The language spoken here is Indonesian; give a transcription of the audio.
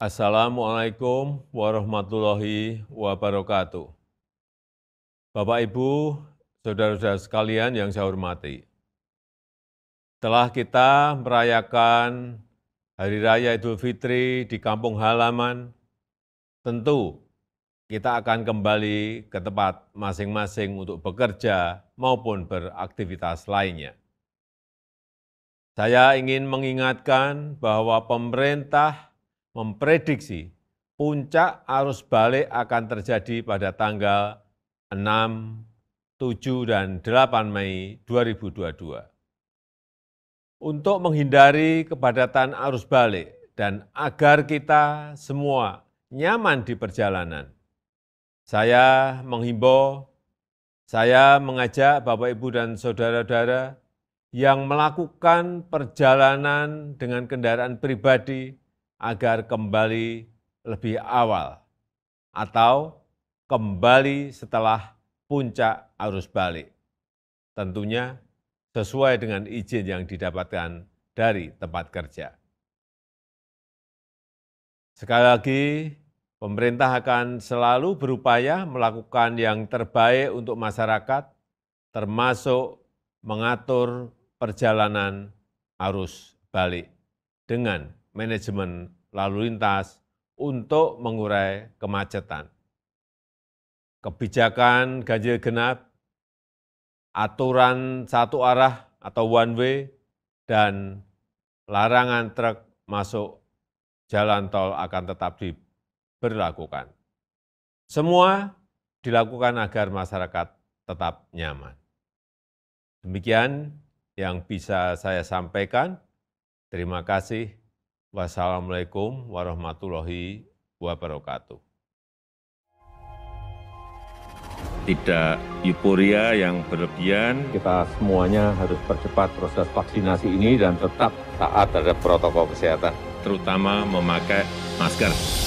Assalamualaikum warahmatullahi wabarakatuh. Bapak, Ibu, saudara-saudara sekalian yang saya hormati. Setelah kita merayakan Hari Raya Idul Fitri di kampung halaman, tentu kita akan kembali ke tempat masing-masing untuk bekerja maupun beraktivitas lainnya. Saya ingin mengingatkan bahwa pemerintah memprediksi puncak arus balik akan terjadi pada tanggal 6, 7, dan 8 Mei 2022. Untuk menghindari kepadatan arus balik dan agar kita semua nyaman di perjalanan, saya menghimbau, saya mengajak Bapak, Ibu, dan saudara-saudara yang melakukan perjalanan dengan kendaraan pribadi agar kembali lebih awal atau kembali setelah puncak arus balik. Tentunya sesuai dengan izin yang didapatkan dari tempat kerja. Sekali lagi, pemerintah akan selalu berupaya melakukan yang terbaik untuk masyarakat, termasuk mengatur perjalanan arus balik dengan manajemen lalu lintas untuk mengurai kemacetan. Kebijakan ganjil genap, aturan satu arah atau one way, dan larangan truk masuk jalan tol akan tetap diberlakukan. Semua dilakukan agar masyarakat tetap nyaman. Demikian yang bisa saya sampaikan. Terima kasih. Wassalamualaikum warahmatullahi wabarakatuh. Tidak euforia yang berlebihan. Kita semuanya harus percepat proses vaksinasi ini dan tetap taat terhadap protokol kesehatan. Terutama memakai masker.